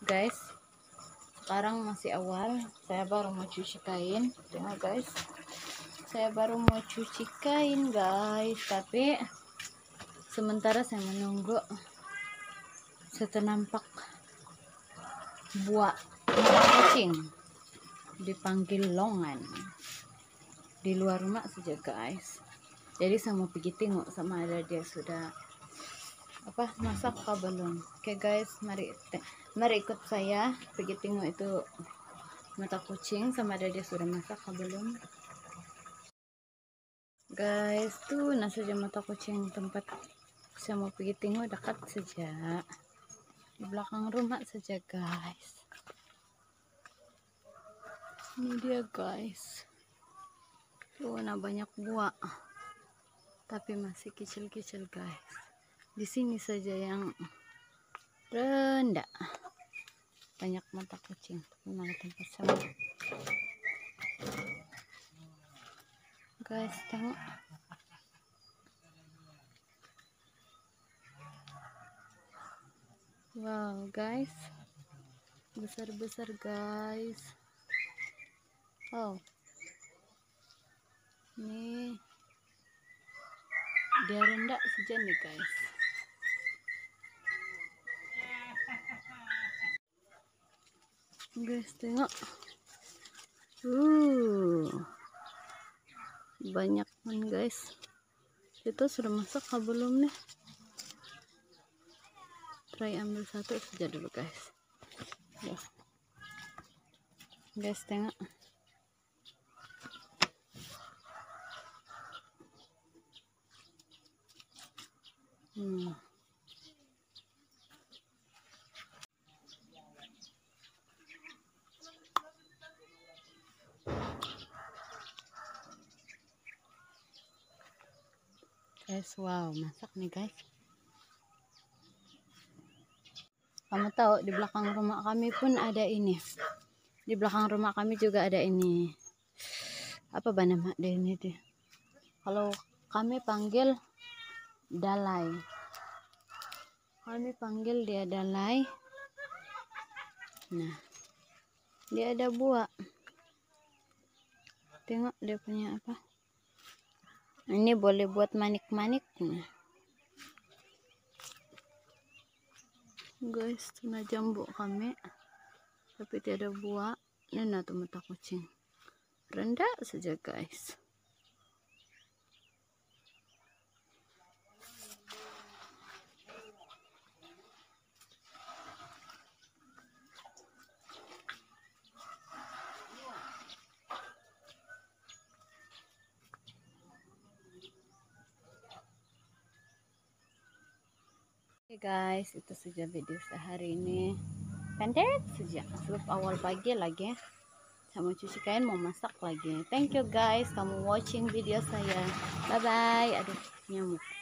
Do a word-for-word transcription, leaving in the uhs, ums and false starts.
Guys, sekarang masih awal, saya baru mau cuci kain. Tengok guys, saya baru mau cuci kain guys, tapi sementara saya menunggu setenampak buah kucing dipanggil longan di luar rumah saja guys. Jadi saya mau pergi tengok sama ada dia sudah apa masak kah belum. Oke guys, mari mari ikut saya pergi tengok itu mata kucing sama ada dia sudah masak kah belum. Guys, tuh nah saja mata kucing tempat saya mau pergi tengok, dekat saja di belakang rumah saja guys. Ini dia guys, tuh nah banyak buah tapi masih kecil-kecil guys. Di sini saja yang rendah banyak mata kucing. Mana tempat sama guys, tengok wow guys, besar-besar guys. Oh, ini dia rendah saja nih guys. Guys, tengok. Uh. Banyak kan guys. Itu sudah masak kah belum nih? Try ambil satu saja dulu guys. Ya. Guys, tengok. Hmm. Guys, wow, masak nih guys. Kamu tahu di belakang rumah kami pun ada ini. Di belakang rumah kami juga ada ini. Apa nama dia ini deh? Kalau kami panggil dalai. Kami panggil dia dalai. Nah, dia ada buah. Tengok dia punya apa? Ini boleh buat manik-manik. Nah. Guys, tuna jambu kami, tapi tiada buah. Ini tuh mata kucing. Rendah saja guys. Oke guys, itu saja video sehari ini. Pendek saja, sebab awal pagi lagi. Saya mau cuci kain, mau masak lagi. Thank you guys, kamu watching video saya. Bye bye. Aduh, nyamuk.